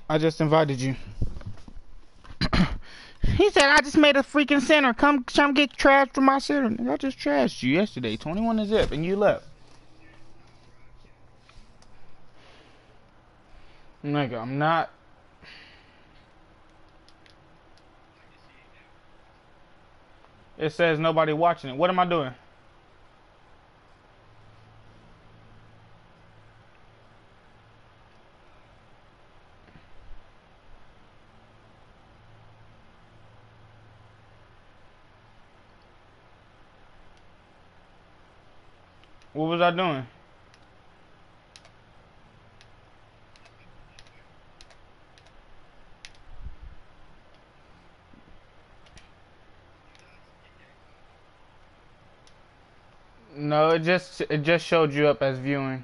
I just invited you. He said I just made a freaking center. Come get trash from my center. I just trashed you yesterday. 21 to zip, and you left. Nigga, I'm not. It says nobody watching it. What am I doing? What was I doing? No, it just showed you up as viewing.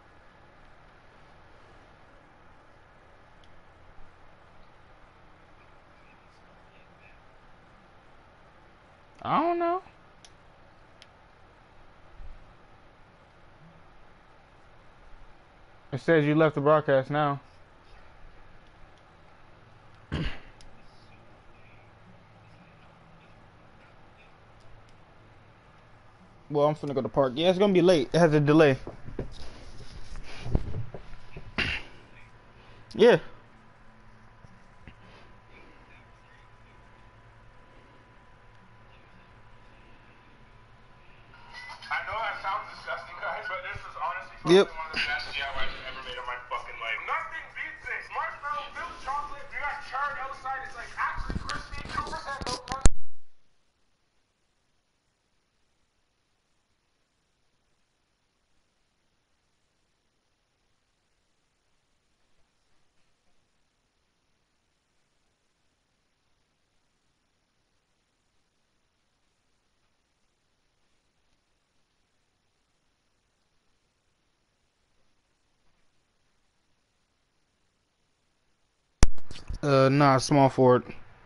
I don't know. It says you left the broadcast now. Well, I'm finna go to park. Yeah, it's gonna be late. It has a delay. Yeah. I know that sounds disgusting, guys, but this is honestly Yep. probably one of the best DIYs I've ever made in my fucking life. Nothing beats this. Marshmallow filled chocolate. You got charred outside. It's like actually crispy. 2% milk. Nah, small forward.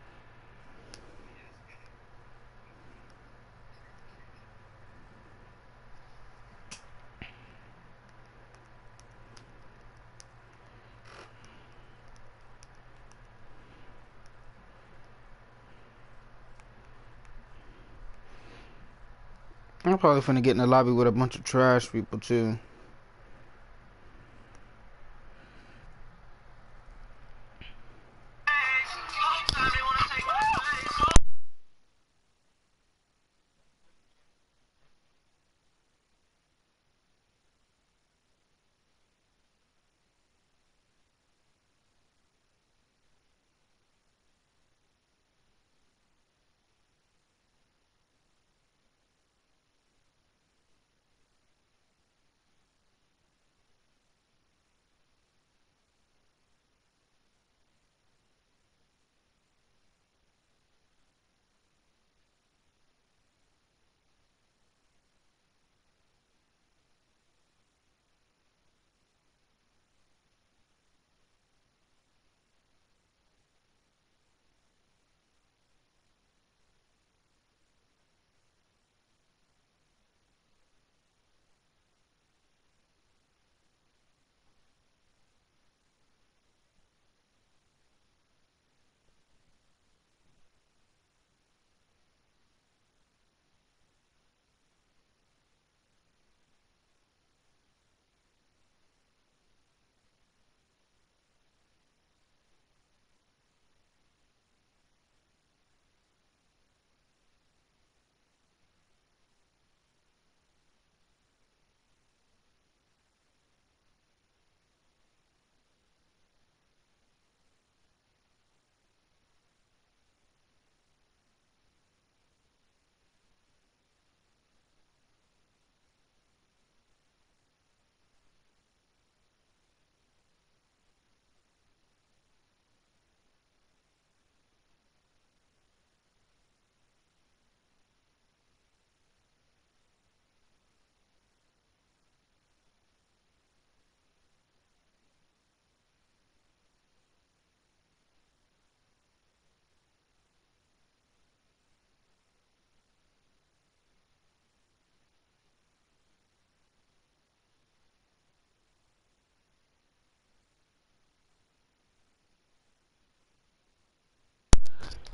I'm probably finna get in the lobby with a bunch of trash people too.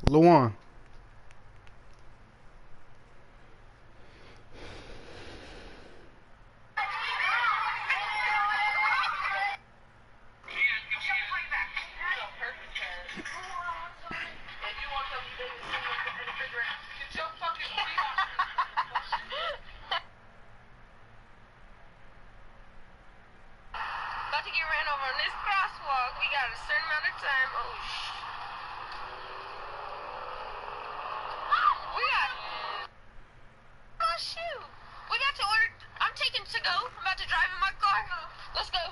Luan. About to get ran over on this crosswalk. We got a certain amount of time. Oh, we got. Oh, shoot. We got to order. I'm taking to go. I'm about to drive in my car. Let's go.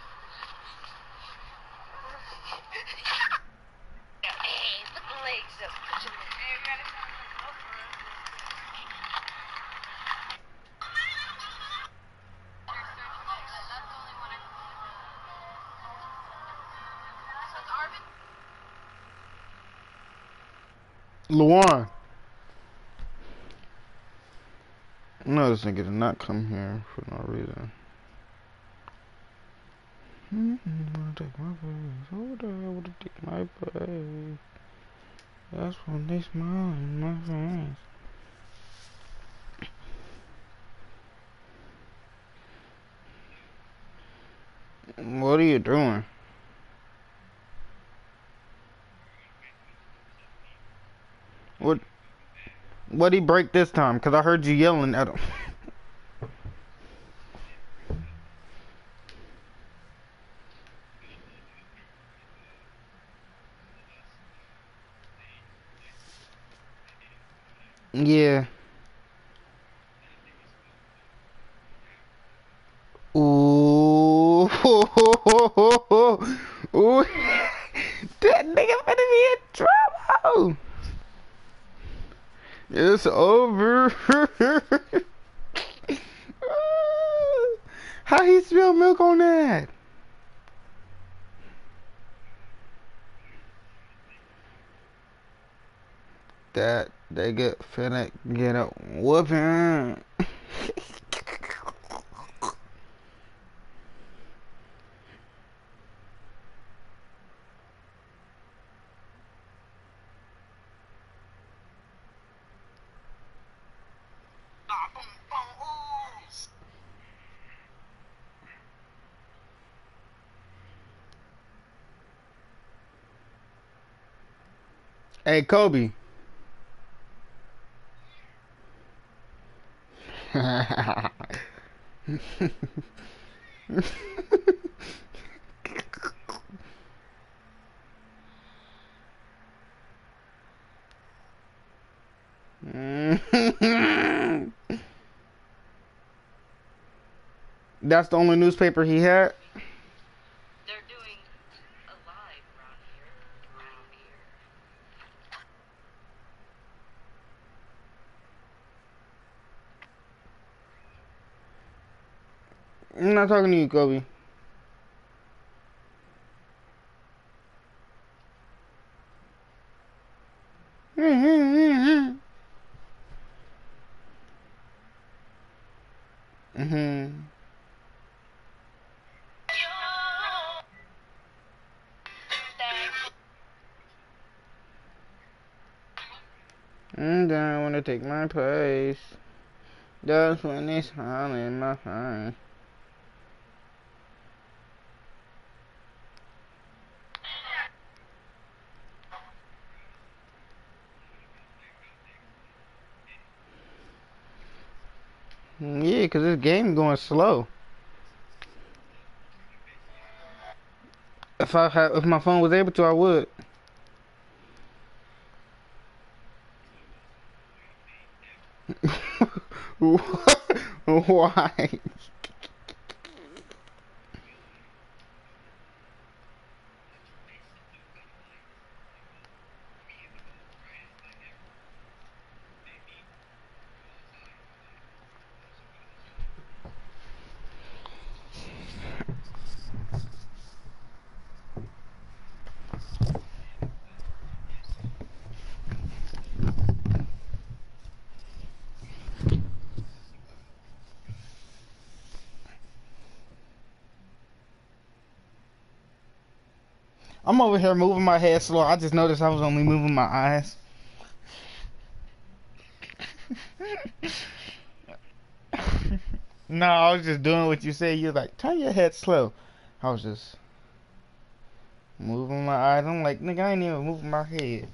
Hey, put the legs up. Luan. No, this nigga did not come here for no reason. Wanna take my place? Hold on, I wanna take my place. That's when they smile in my face. What are you doing? What'd he break this time? Cause I heard you yelling at him. Yeah. Ooh. Ooh. That nigga finna be in trouble. It's over. How he spill milk on that? That they get finna get a whooping. Hey, Kobe. That's the only newspaper he had? They're doing a live around here. I'm not talking to you, Kobe. Mm-hmm. And I wanna take my place. That's when they smile in my face. Yeah, 'cause this game going slow. If my phone was able to, I would. Why? I'm over here moving my head slow. I just noticed I was only moving my eyes. No, I was just doing what you said. You're like, turn your head slow. I was just moving my eyes. I'm like, nigga, I ain't even moving my head.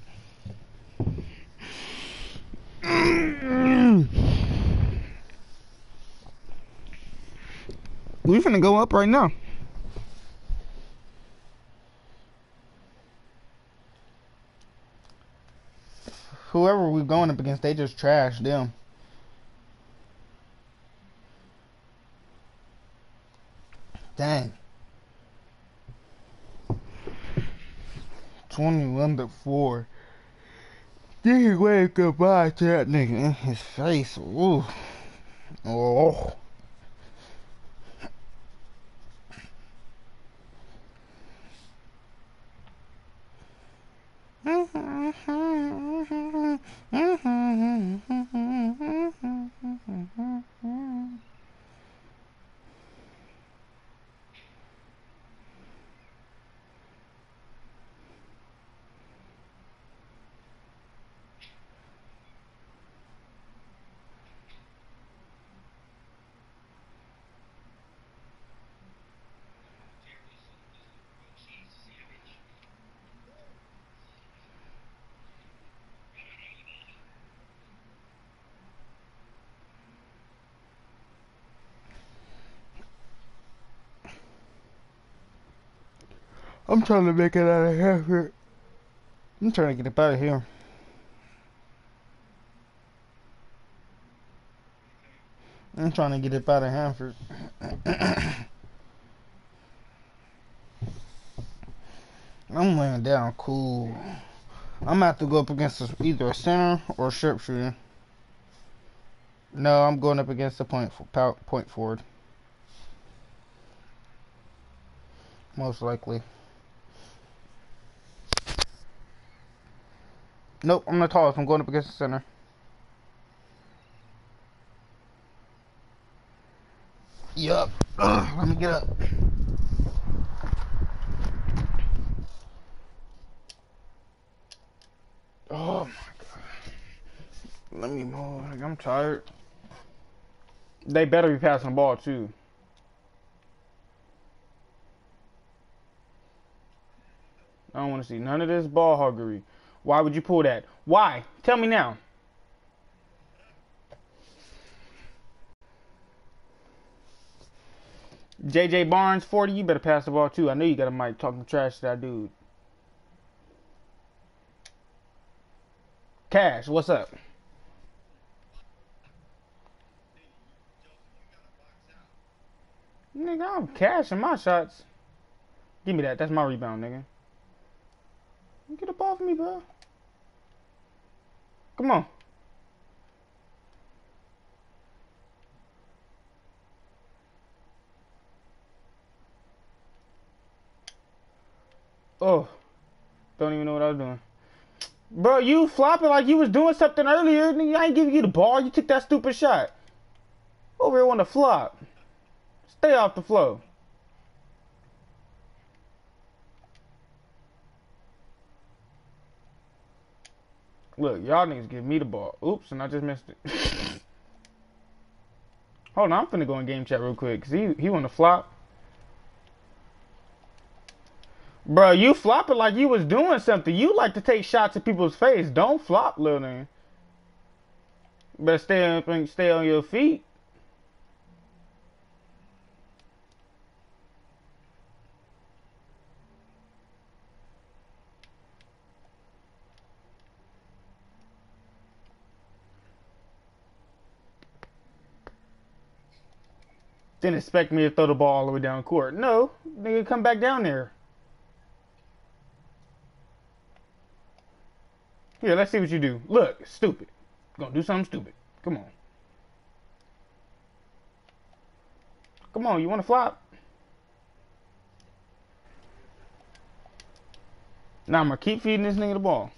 We finna go up right now. Whoever we going up against, they just trash them. Dang. 21-4. This wave goodbye to that nigga in his face. Ooh. Oh. I'm trying to make it out of here. I'm trying to get up out of here. I'm trying to get up out of Hanford. I'm laying down cool. I'm gonna have to go up against either a center or a sharpshooter. No, I'm going up against the point forward. Most likely. Nope, I'm the tallest. I'm going up against the center. Yup. Let me get up. Oh my god. Let me move. I'm tired. They better be passing the ball too. I don't want to see none of this ball huggery. Why would you pull that? Why? Tell me now. JJ Barnes, 40, you better pass the ball too. I know you got a mic talking trash to that dude. Cash, what's up? Nigga, I'm cashing my shots. Give me that. That's my rebound, nigga. Get up off me, bro. Come on. Oh. Don't even know what I was doing. Bro, you flopping like you was doing something earlier. Nigga, I ain't giving you the ball. You took that stupid shot. Over here on the flop. Stay off the flow. Look, y'all niggas give me the ball. Oops, and I just missed it. Hold on, I'm finna go in game chat real quick. Because he want to flop. Bro, you flopping like you was doing something. You like to take shots at people's face. Don't flop, little nigga. Better stay on your feet. Didn't expect me to throw the ball all the way down court. No, nigga, come back down there. Here, let's see what you do. Look, stupid. You're gonna do something stupid. Come on. Come on, you wanna flop? Now I'm gonna keep feeding this nigga the ball.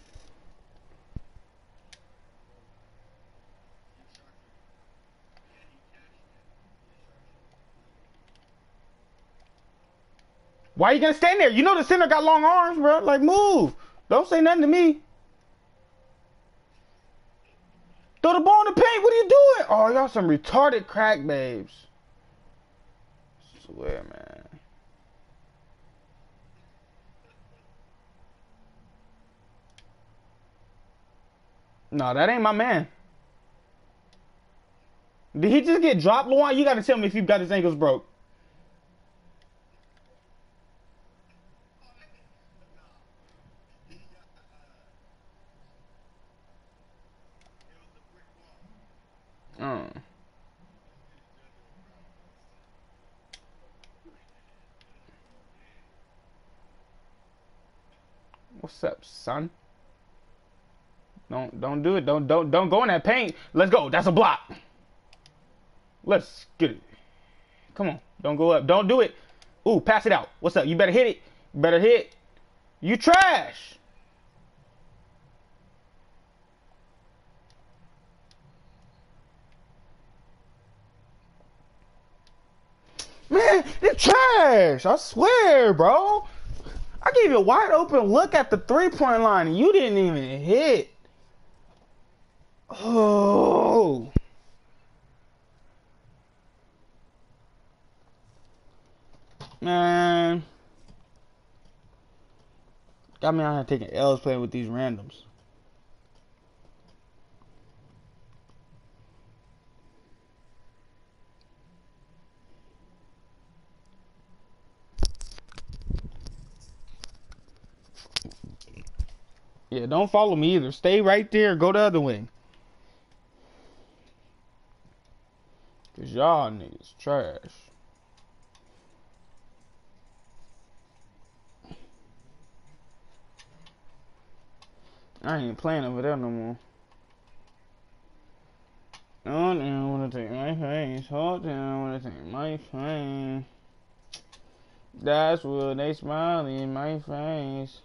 Why you gonna stand there? You know the center got long arms, bro. Like, move. Don't say nothing to me. Throw the ball in the paint. What are you doing? Oh, y'all some retarded crack babes. I swear, man. No, that ain't my man. Did he just get dropped, Luan? You gotta tell me if he got his ankles broke. Uh. What's up, son? Don't do it. Don't go in that paint. Let's go. That's a block. Let's get it. Come on. Don't go up. Don't do it. Ooh, pass it out. What's up? You better hit it. You better hit. You trash. Man, it's trash. I swear, bro. I gave you a wide open look at the 3-point line and you didn't even hit. Oh. Man. Got me out here taking L's playing with these randoms. Yeah, don't follow me either. Stay right there. Go the other way. Cause y'all niggas trash. I ain't playing over there no more. Oh, down, wanna take my face. Hold down, wanna take my face. That's what they smile in my face.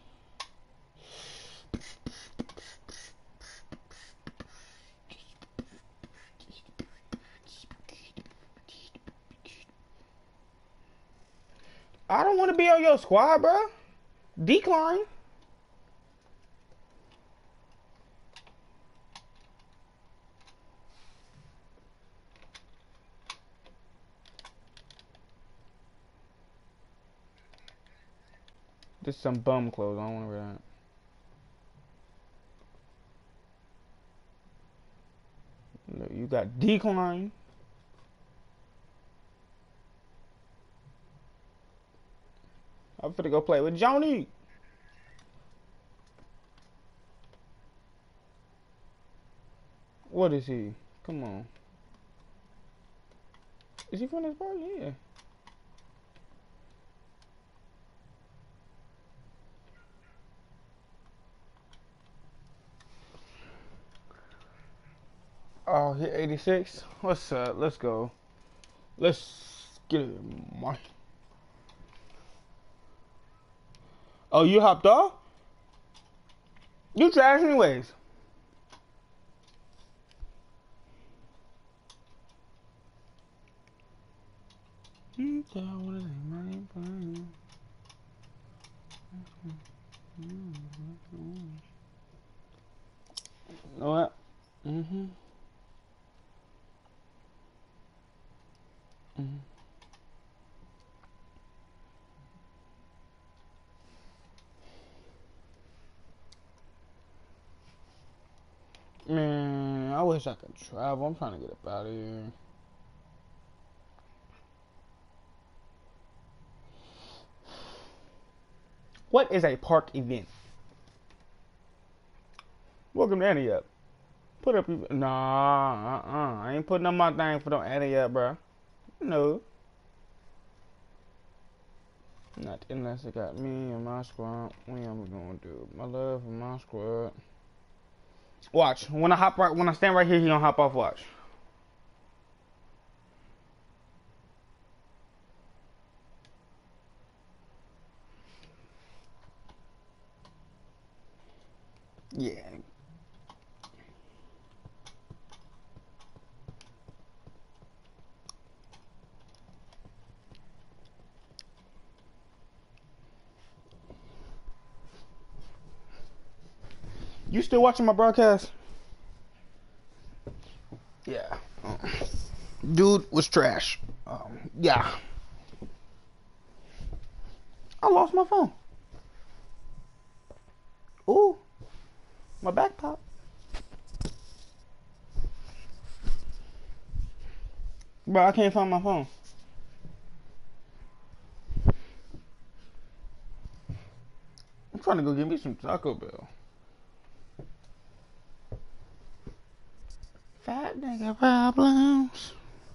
I don't want to be on your squad, bro. Decline. Just some bum clothes. I don't want to wear that. Look, you got decline. I'm finna go play with Johnny. What is he? Come on. Is he from this part? Yeah. Oh, hit 86. What's up? Let's go. Let's get it, Mike. Oh, you hopped off? You trash anyways. You know what? Man, I wish I could travel. I'm trying to get up out of here. What is a park event? Welcome to Annie up. Put up. Nah, I ain't putting up my thing for no Annie up, bro. No. Not unless it got me and my squad. What am I gonna do? My love for my squad. Watch. When I stand right here, he gonna hop off. Watch. Yeah. You still watching my broadcast? Dude was trash. Yeah. I lost my phone. Ooh. My back pop. Bro, I can't find my phone. I'm trying to go get me some Taco Bell. Fat nigga problems.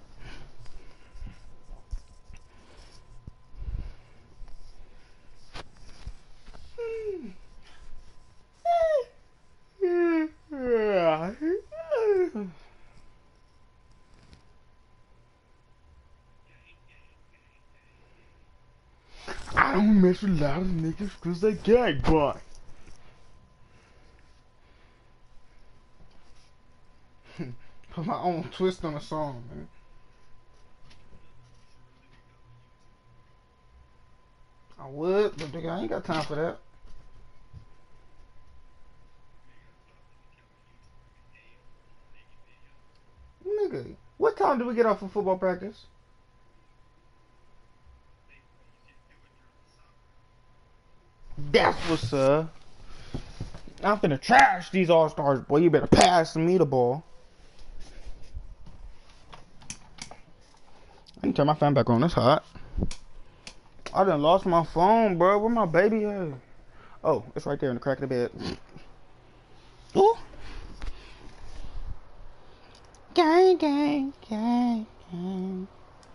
I don't mess with a lot of niggas cause they gag boy. Put my own twist on the song, man. I would, but nigga, I ain't got time for that. Nigga, what time do we get off of football practice? That's what's up. I'm finna trash these All-Stars, boy. You better pass me the ball. I can turn my fan back on. It's hot. I done lost my phone, bro. Where my baby at? Oh, it's right there in the crack of the bed. Ooh. Gang, gang, gang, gang.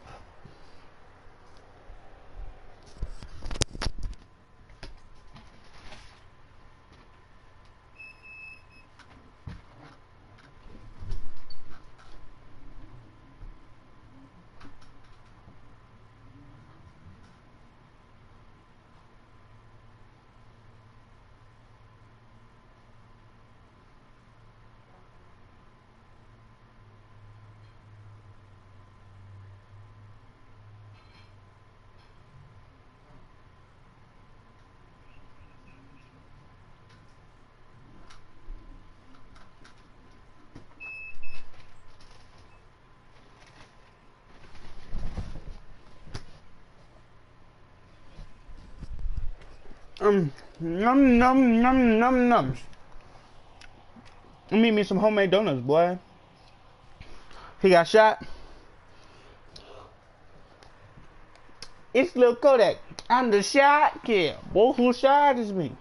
Num num num num nums. Meet me some homemade donuts, boy. He got shot. It's Lil Kodak. I'm the shot kid. Boy, who shot is me?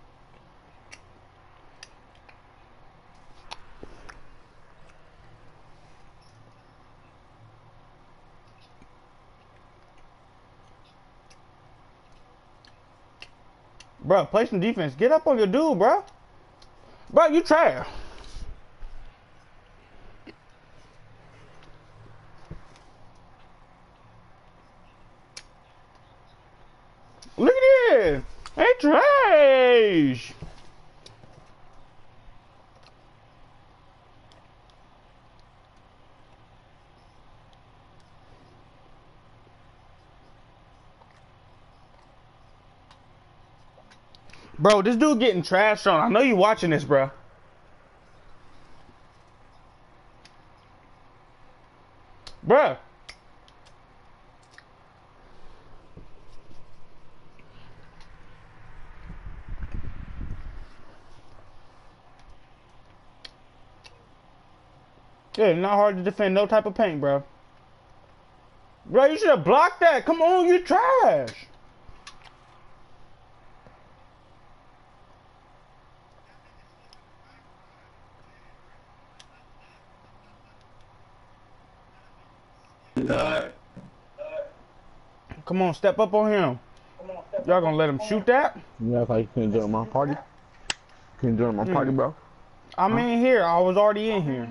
Bro, play some defense. Get up on your dude, bro. Bro, you trash. Look at this. Hey, trash. Bro, this dude getting trashed on. I know you watching this, bro. Bruh. Yeah, it's not hard to defend no type of paint, bro. Bro, you should have blocked that. Come on, you trash. Come on, step up on him. Y'all gonna let him shoot that? You act like you couldn't join my party? Couldn't join my party, bro? I'm in here. I was already in here.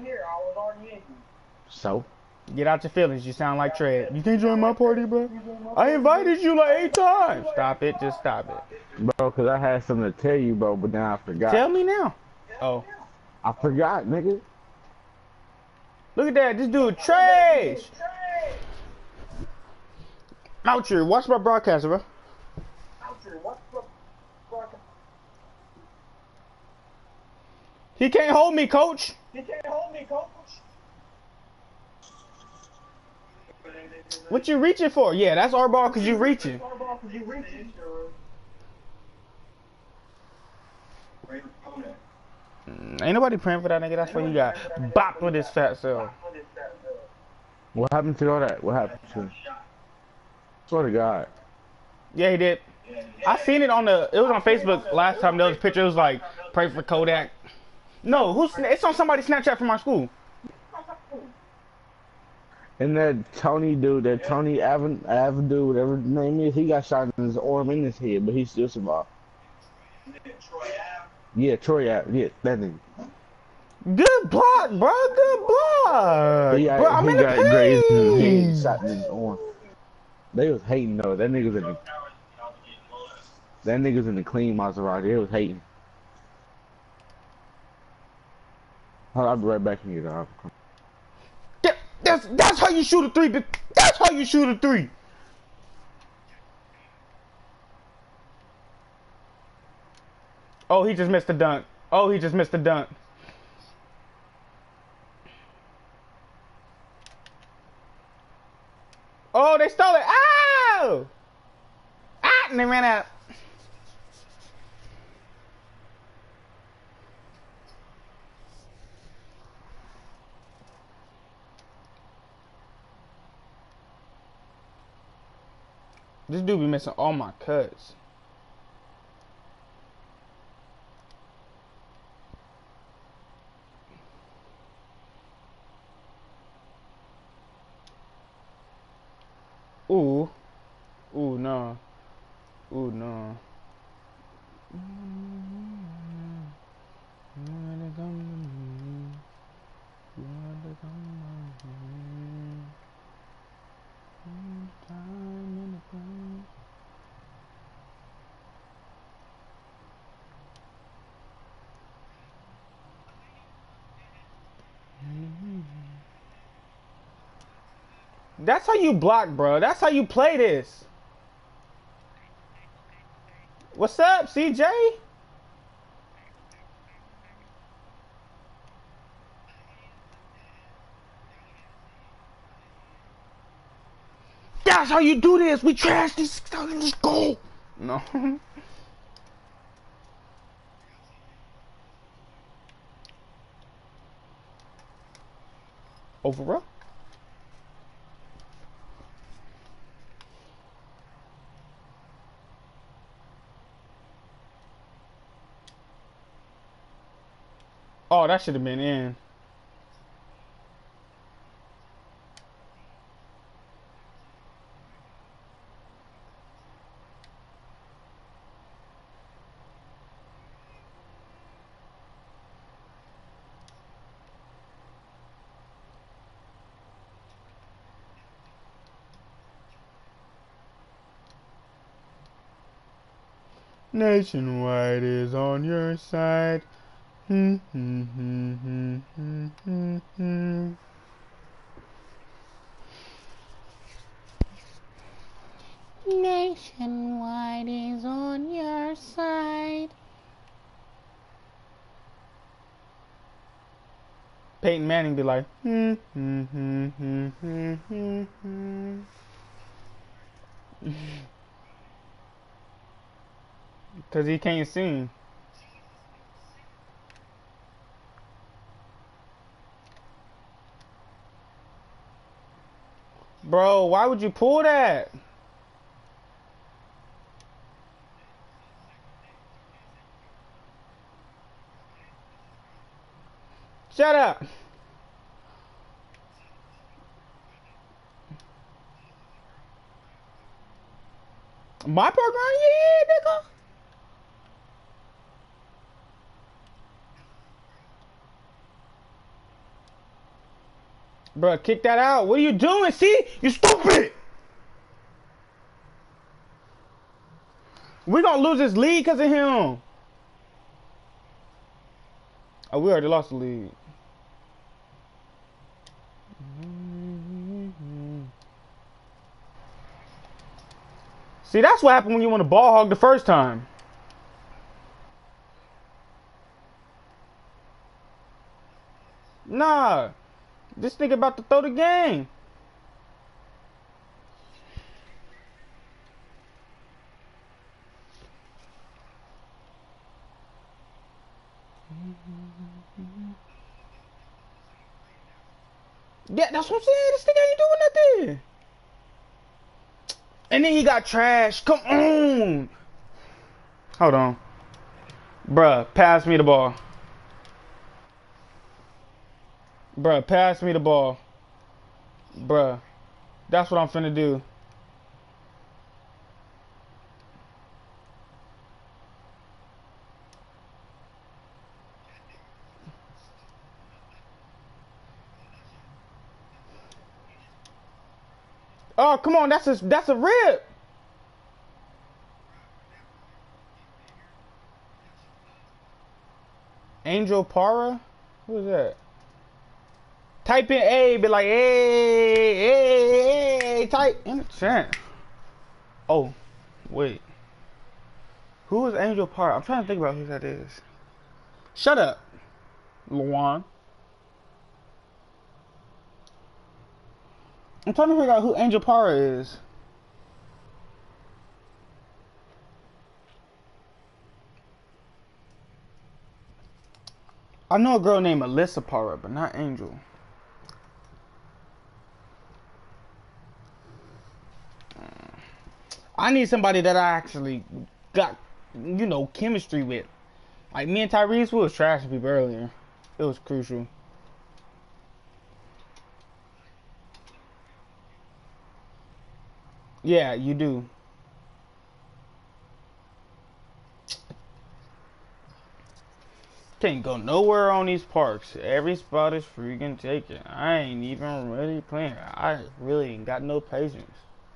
So? Get out your feelings. You sound like Tread. You can't join my party, bro? I invited you like 8 times. Stop it. Just stop it. Bro, because I had something to tell you, bro, but then I forgot. Tell me now. Oh. I forgot, nigga. Look at that. This dude trash. Out here. Watch my broadcast, bro. He can't hold me, coach. What you reaching for? Yeah, that's our ball because you reaching. Ain't nobody praying for that nigga. That's why you got bopped with his fat self. What happened to all that? What happened to him? Swear to God. Yeah, he did. I seen it on it was on Facebook last time. There was a picture. It was like, pray for Kodak. No, it's on somebody's Snapchat from our school. And that Tony dude, that Tony Avon dude, whatever his name is, he got shot in his arm and his head, but he still survived. Yeah, Troy Ave. Yeah, that nigga. Good block, bro. Good block. Bro, I'm in got grazed in his head, the shot in his arm. They was hating though. That nigga's in the clean Maserati. They was hating. I'll be right back in here, dog. That's how you shoot a three. That's how you shoot a three. Oh, he just missed the dunk. Oh, he just missed the dunk. Oh, they stole it. Oh! Ah, and they ran out. This dude be missing all my cuts. Ooh. Ooh, no. Ooh, no. That's how you block, bro. That's how you play this. What's up, CJ? That's how you do this. We trash this. Let's go. No. Overall. Oh, that should have been in. Nationwide is on your side. Nationwide is on your side. Peyton Manning be like, because he can't sing. Bro, why would you pull that? Shut up. My program? Yeah, nigga. Bro, kick that out. What are you doing? See? You stupid. We're gonna lose this league because of him. Oh, we already lost the league. See, that's what happened when you want to ball hog the first time. Nah. This nigga about to throw the game. Yeah, that's what I'm saying. This nigga ain't doing nothing. And then he got trashed. Come on. Hold on. Bruh, pass me the ball. Bruh, pass me the ball. Bruh, that's what I'm finna do. Oh, come on, that's a rip. Angel Para? Who is that? Type in A, be like, hey, type in the chat. Oh, wait. Who is Angel Para? I'm trying to think about who that is. Shut up, Luan. I'm trying to figure out who Angel Para is. I know a girl named Alyssa Para, but not Angel. I need somebody that I actually got, you know, chemistry with. Like me and Tyrese, we was trashing people earlier. It was crucial. Yeah, you do. Can't go nowhere on these parks. Every spot is freaking taken. I ain't even really playing. I really ain't got no patience.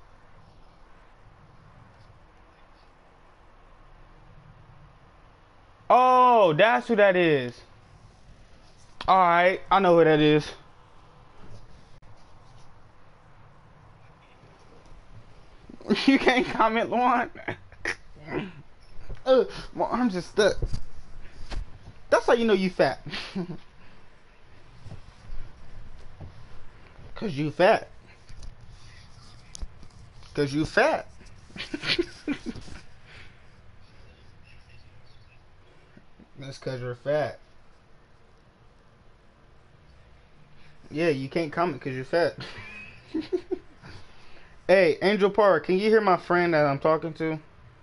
Oh, that's who that is. Alright, I know who that is. You can't comment, Lauren. My arm's just stuck. That's how you know you fat. Cause you fat. Cause you fat. That's cause you're fat. Yeah, you can't comment cause you're fat. Hey, Angel Park, can you hear my friend that I'm talking to?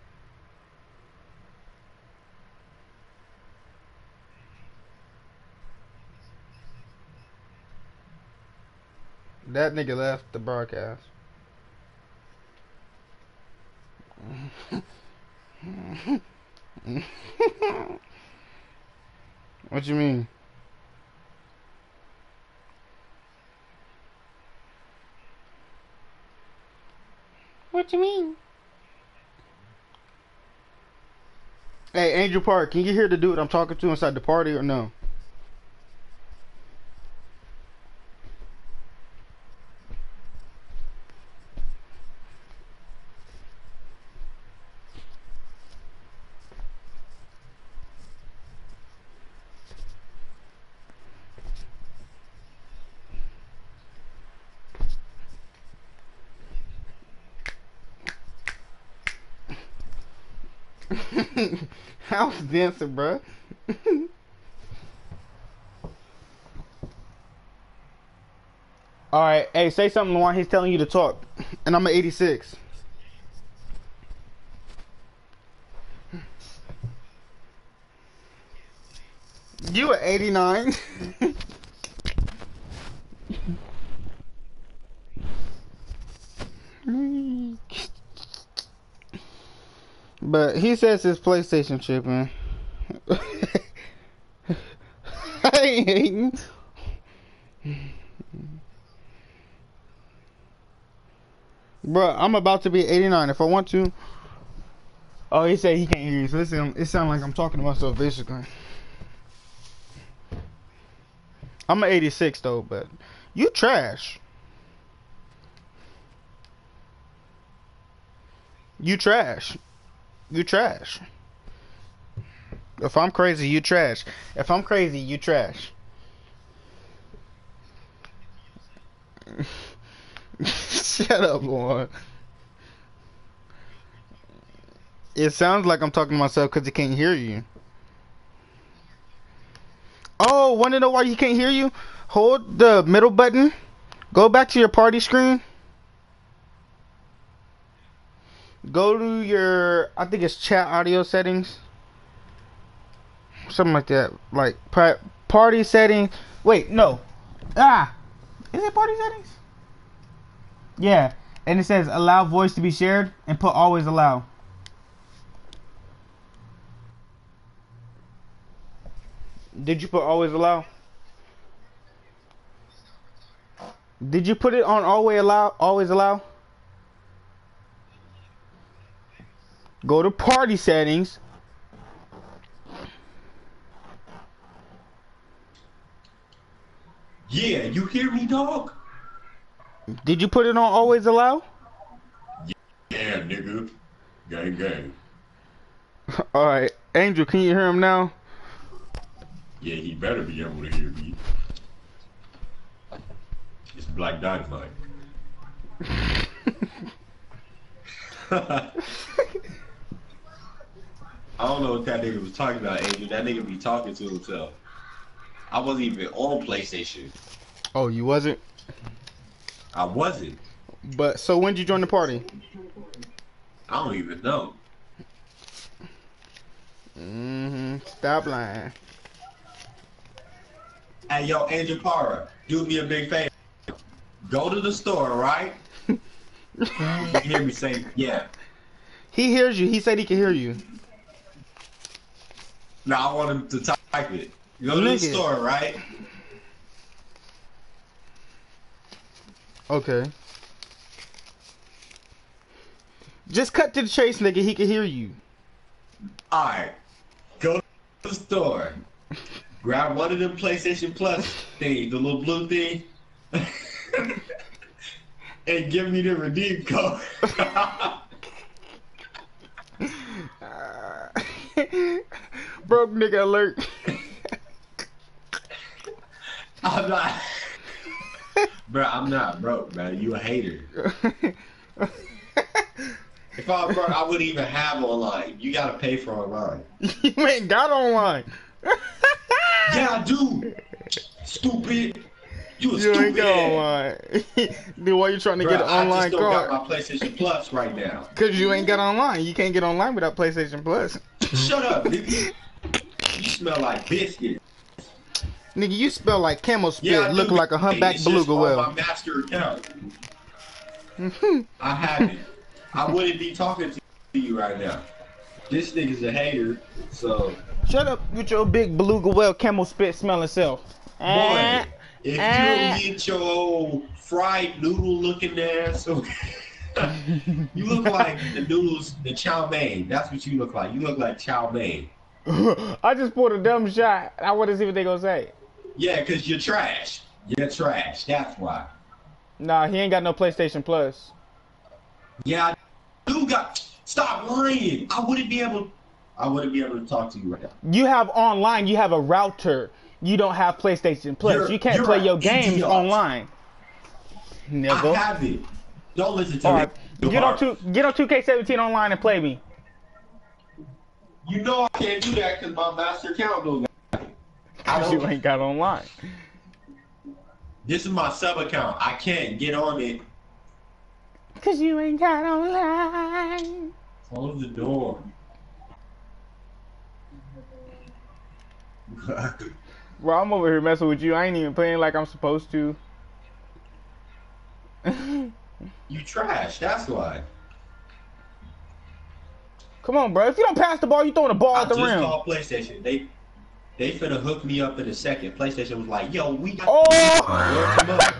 That nigga left the broadcast. What you mean? What you mean? Hey, Angel Park, can you hear the dude I'm talking to inside the party or no? I was dancing, bruh. Alright, hey, say something, Lauren. He's telling you to talk. And I'm at 86. You at 89? But he says his PlayStation tripping. I ain't hating. Bruh, I'm about to be 89 if I want to. Oh, he said he can't hear you. So it sounds like I'm talking to myself basically. I'm an 86 though, but you trash. You trash. You trash. If I'm crazy, you trash. If I'm crazy, you trash. Shut up, Lauren. It sounds like I'm talking to myself because I can't hear you. Oh, want to know why you can't hear you? Hold the middle button. Go back to your party screen. Go to your, I think it's chat audio settings. Something like that. Like party settings. Wait, no. Is it party settings? Yeah. And it says allow voice to be shared and put always allow. Did you put always allow? Did you put it on always allow? Always allow? Go to party settings. Yeah, you hear me, dog? Did you put it on always allow? Yeah, nigga. Gang, gang. Alright. Angel, can you hear him now? Yeah, he better be able to hear me. It's Black Dynamite. I don't know what that nigga was talking about, Angel. That nigga be talking to himself. I wasn't even on PlayStation. Oh, you wasn't? I wasn't. But, so when did you join the party? I don't even know. Stop lying. Hey, yo, Angel Para, do me a big favor. Go to the store, right? You hear me say, yeah. He hears you. He said he can hear you. Now I want him to type it. Go to the store, right? Okay. Just cut to the chase, nigga. He can hear you. Alright. Go to the store. Grab one of them PlayStation Plus things, the little blue thing. And give me the redeem code. Broke nigga alert. I'm not. Bro, I'm not broke, man. You a hater. If I was broke, I wouldn't even have online. You gotta pay for online. You ain't got online. Yeah, I do. Stupid. You a You stupid ain't got ass. online. Dude, why you trying to Bruh, get an online I just don't card? got my PlayStation Plus right now. Cause you ain't got online. You can't get online without PlayStation Plus. Shut up, nigga. You smell like biscuit. Nigga, you smell like camel spit, Yeah, I do. looking like a humpback It's just beluga on whale. my master account. I have it. I wouldn't be talking to you right now. This nigga's a hater, so Shut up with your big beluga whale camel spit smelling self. boy, if you don't get your old fried noodle looking ass, so you look like the noodles, the chow mein. That's what you look like. You look like chow mein. I just pulled a dumb shot. I want to see what they gonna say. Yeah, cause you're trash. You're trash. That's why. Nah, he ain't got no PlayStation Plus. Yeah, I do got. Stop lying. I wouldn't be able to talk to you right now. You have online. You have a router. You don't have PlayStation Plus. You can't play an your games idiot. online. I Nigga. have it. Don't listen to All me. right, get on 2K17 online and play me. You know I can't do that because my master account don't got it. I Cause you don't. ain't got online. This is my sub account. I can't get on it. Cause you ain't got online. Close the door. Bro, I'm over here messing with you. I ain't even playing like I'm supposed to. You trash. That's why. Come on, bro. If you don't pass the ball, you throwing the ball I at the just rim. called PlayStation. They finna hook me up in a second. PlayStation was like, yo, we got Oh! Come up.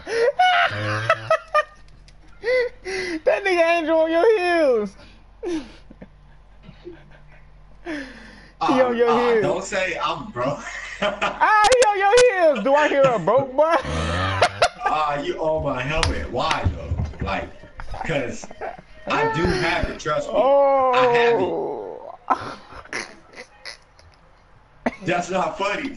That nigga Angel on your heels. He on your heels. Don't say I'm broke. He on your heels. Do I hear a broke boy? You own my helmet. Why though? Like, cause I do have it. Trust me. Oh. I have it. That's not funny.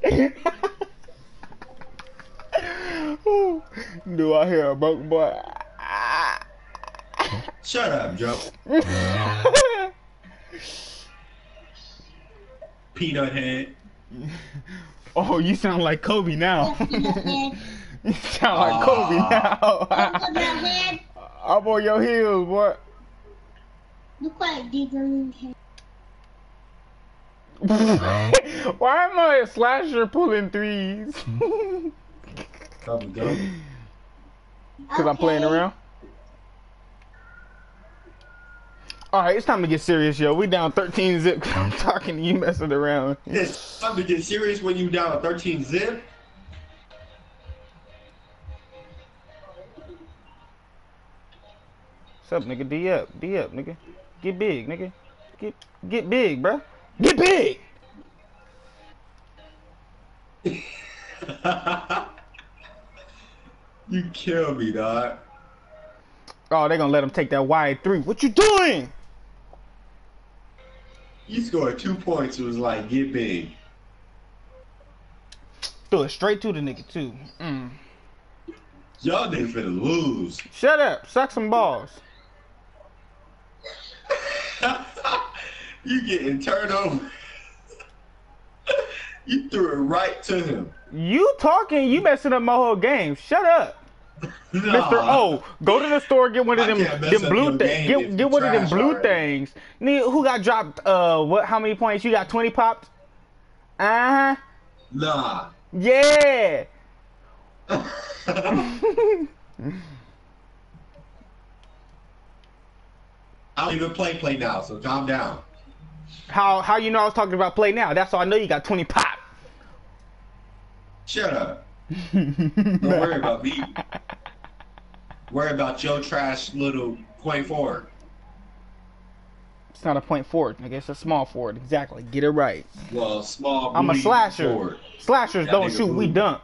Do I hear a broke boy? Shut up, Joe. Peanut head. Oh, you sound like Kobe now. You sound like Kobe now. I'm on your heels, boy. Look what I did on him. Why am I a slasher pulling threes? Come and go. Because I'm playing around. Alright, it's time to get serious, yo. We down 13 zip. I'm talking to you messing around. It's time to get serious when you down 13 zip. What's up, nigga? D up, nigga. Get big, nigga. Get big, bro. Get big. You kill me, dog. Oh, they gonna let him take that wide three. What you doing? You scored 2 points. It was like, get big. Threw it straight to the nigga, too. Y'all niggas finna lose. Shut up. Suck some balls. You getting turned over. You threw it right to him. You talking, you messing up my whole game. Shut up. Nah. Mr. O, go to the store, get one of I them can't mess up blue your game if get you one of them trash blue already. things. Nigga, who got dropped what how many points? You got 20 popped? Uh-huh. Nah. Yeah. I don't even play now, so calm down. How you know I was talking about play now? That's all I know you got 20 pop. Shut up. Don't worry about me. Worry about your trash little point forward. It's not a point forward, nigga. It's a small forward. Exactly. Get it right. Well, small. I'm a booty slasher. forward. Slashers That don't nigga shoot. We blue. dunk.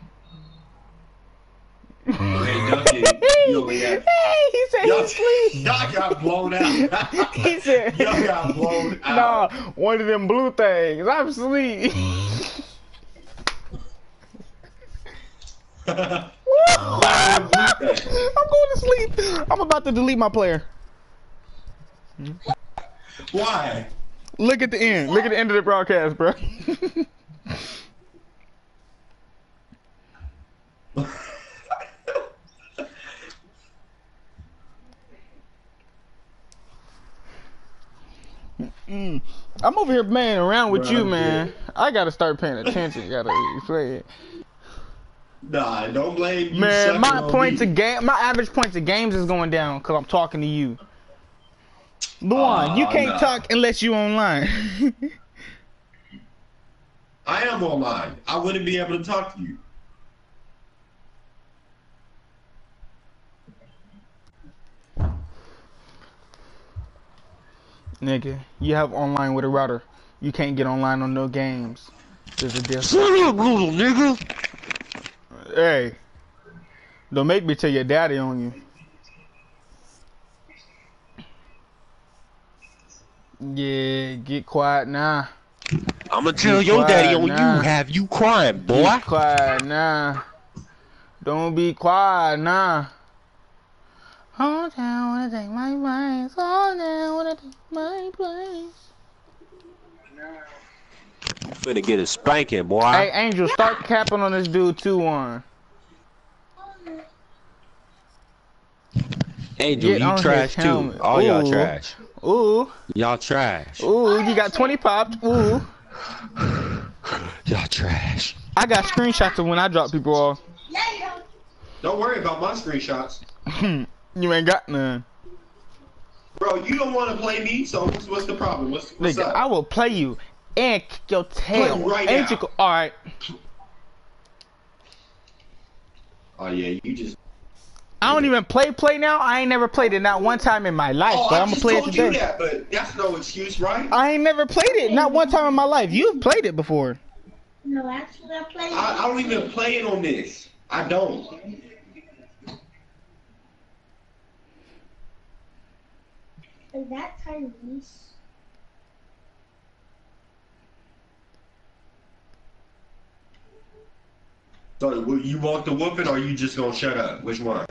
You ain't dunking. You only got. He said Y'all, he's asleep. y'all got blown out. He said, Y'all got blown nah, out. one of them blue things. I'm asleep. I'm going to sleep. I'm about to delete my player. Why? Look at the end. Look at the end of the broadcast, bro. I'm over here playing around with you, man. I gotta start paying attention. Gotta play it. Nah, don't blame you. Man, sucking my on points me. of game, my average points of games is going down because I'm talking to you. Luan, you can't nah. talk unless you online. I am online. I wouldn't be able to talk to you. Nigga, you have online with a router. You can't get online on no games. There's a difference. Shut up, little nigga. Hey, don't make me tell your daddy on you. Yeah, get quiet now. I'ma tell Be your daddy quiet on now. you, have you crying, boy. Be quiet now. Don't be quiet now. Hold down, wanna take my place. Hold down, wanna take my place. Finna get a spanking, boy. Hey, Angel, start capping on this dude 2-1. Angel, Get on you his trash too. helmet. All y'all Ooh. trash. Ooh, Y'all trash. ooh, you got 20 popped. Ooh. Y'all trash. I got screenshots of when I drop people off. Don't worry about my screenshots. You ain't got none. Bro, you don't want to play me, so what's the problem? What's Nigga, up? I will play you and kick your tail. Play right Ain't now. you alright. Oh, yeah, you just... I don't even play now. I ain't never played it not one time in my life, Oh, but I I'm gonna just play it told you today. that, but that's no excuse, right? I ain't never played it not one time in my life. You've played it before. No, actually, I played. I don't even play it on this. I don't. Is that Tyrese? So, will you want the whooping, or you just gonna shut up? Which one?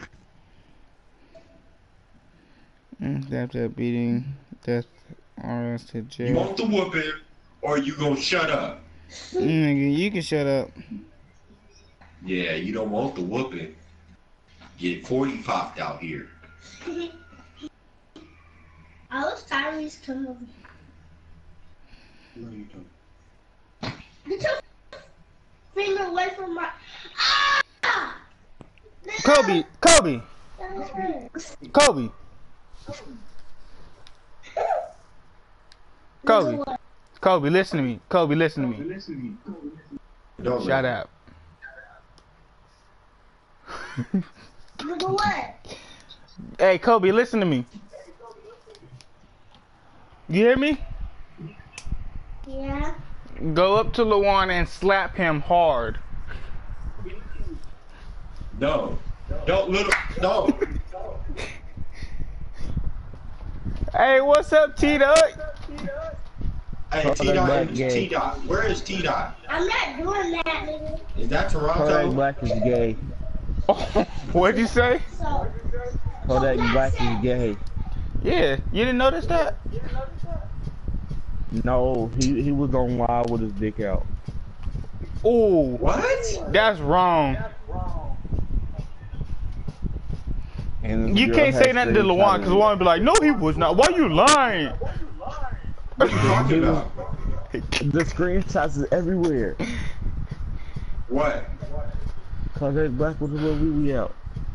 After beating death RS to You jail. want the whooping, or you gonna shut up? Nigga, you can shut up. Yeah, you don't want the whooping. Get 40 popped out here. I was Tyrese come over. No, you don't. Get your finger away from my. Ah! Kobe. That hurts. Kobe. Kobe, listen to me. Kobe, listen to me. Don't Shut up. Nigga, what? Hey, Kobe, listen to me. You hear me? Yeah. Go up to Lawan and slap him hard. No. Don't little. No. Hey, what's up, T-Dot? Hey, T-Dot. T-Dot. Where is T-Dot? I'm not doing that, nigga. Is that Kodak Toronto? Black is gay. What'd you say? So. Kodak Black is gay. Yeah, you didn't notice that? No, he was on Wild with his dick out. Ooh, What? that's wrong. And You can't say nothing to Lawan because Lawan be like, no, he was not. Why you lying? What are you talking about? The screenshots is everywhere. What? Kodak Black with a little wee out.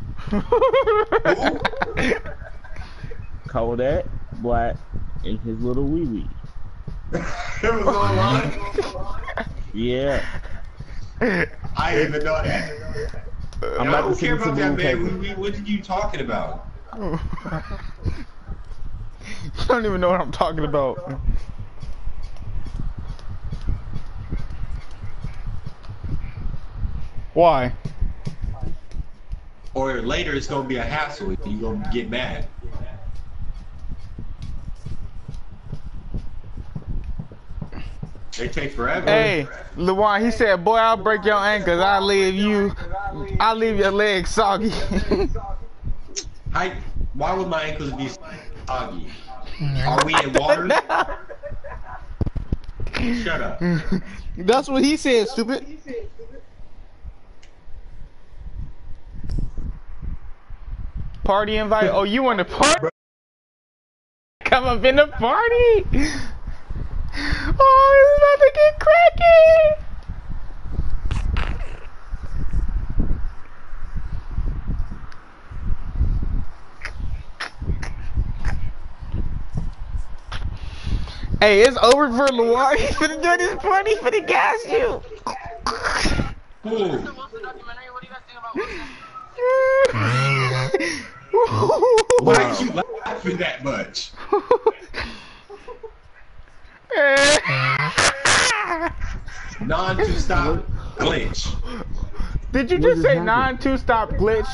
Kodak Black and his little wee wee. It was online? Yeah. I didn't even know that. I'm I about don't to care send it to about that, Blue Paper. man. What are you talking about? You don't even know what I'm talking about. Why? Or later it's gonna be a hassle. You're gonna get mad. They take forever. Hey, Lawan, he said, boy, I'll break your ankles. I'll leave your legs soggy. Why would my ankles be soggy? Are we in water? Shut up. That's what he said, stupid. Party invite? Oh, you want to party? Come up in the party. Oh, it's about to get cracking. Hey, it's over for Lawan. He's finna do this party. He's finna gas you. Ooh. Why are you laughing that much? Non-to-stop glitch. Did you just say non-to-stop glitch?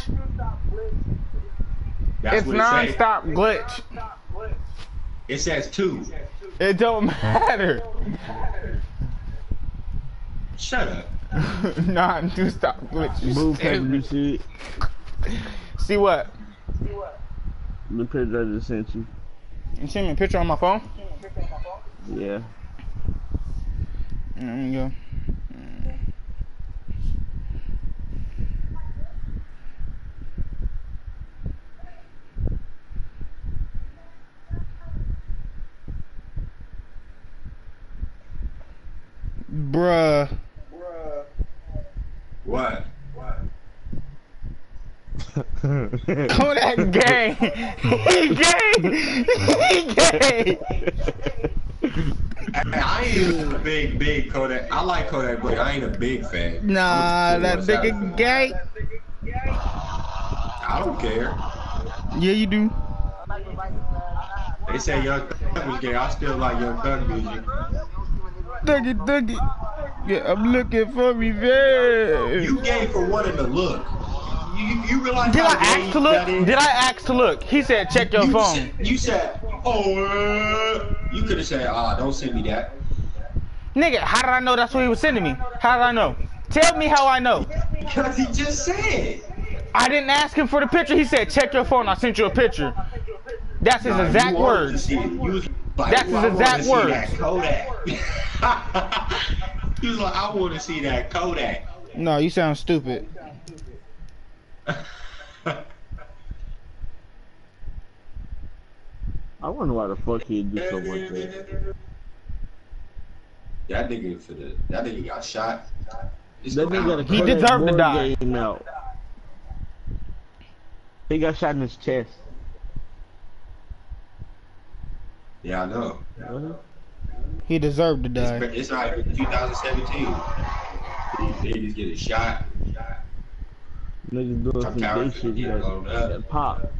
That's It's what it non-stop glitch. says. It says 2. It don't matter. Shut up. Non-to-stop glitch. Blue Paper, you see it? See what? The picture I just sent you. You sent me a picture on my phone? Yeah. Let me go. Bruh. What? Kodak gay. He gay. He gay. I ain't a big Kodak. I like Kodak, but I ain't a big fan. Nah, I'm that a nigga gay. I don't care. Yeah, you do. They say Young Thug was gay. I still like Young Thug music. Dougie. Yeah, I'm looking for revenge. You gay for wanting to look. You realize Did I how gay ask to look? that is? Did I ask to look? He said, check your phone. You said, you could have said, don't send me that. Nigga, how did I know that's what he was sending me? How did I know? Tell me how I know. Because he just said. I didn't ask him for the picture. He said, check your phone. I sent you a picture. That's his exact You wanted to words. see it. You was like, That's his I wanna exact see words. that Kodak. He was like, I want to see that Kodak. No, you sound stupid. I wonder why the fuck he'd do something like that. That nigga got shot. That nigga got a He Kodak deserved to board die. game out. He got shot in his chest. Yeah, I know. He deserved to die. It's not even 2017. He just get a shot. Niggas doing some gay shit. He got pop.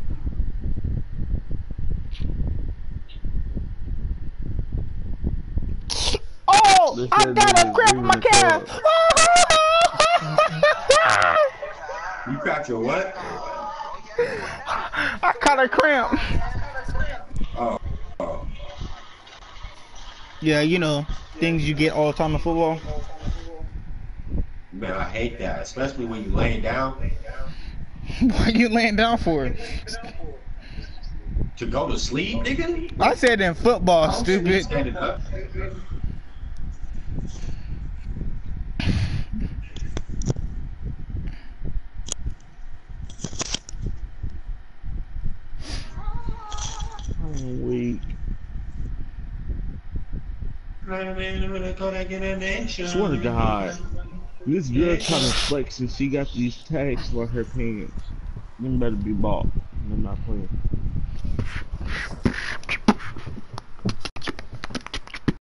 Oh, This I nigga got a cramp in my bringing it calf. You cracked your what? I caught a cramp. Oh. Yeah, you know, things you get all the time in football. Man, I hate that, especially when you laying down. Why you laying down for? To go to sleep, nigga? I said in football, I don't see you stupid. standing up. I'm weak. Swear to God, this girl trying to flex and she got these tags for her pants. Them better be bought. I'm not playing.